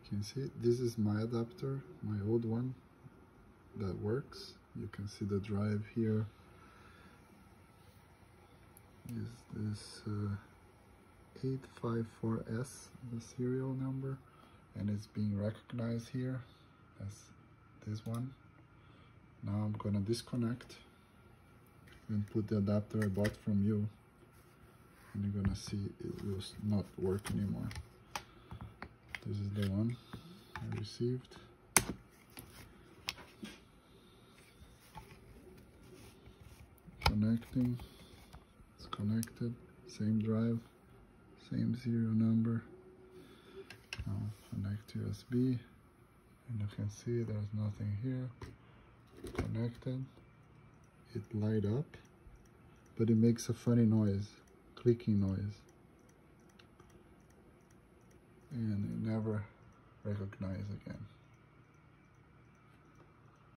can see this is my adapter, my old one that works. You can see the drive here is this 854S, the serial number, and it's being recognized here as this one. Now I'm gonna disconnect and put the adapter I bought from you, and you're gonna see it will not work anymore. This is the one I received. Connecting, it's connected, same drive, same serial number. Now connect USB, and you can see there's nothing here. Connected, it light up, but it makes a funny noise, clicking noise, and it never recognizes again.